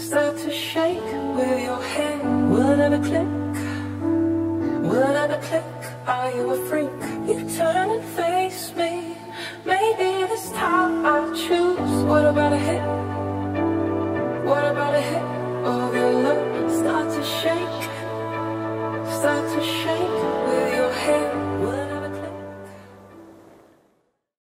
start to shake with your head. Will it ever click? Will it ever click? Are you a freak? You turn and face me. Maybe this time I'll choose. What about a hit? What about a hit of your love? Start to shake, start to shake.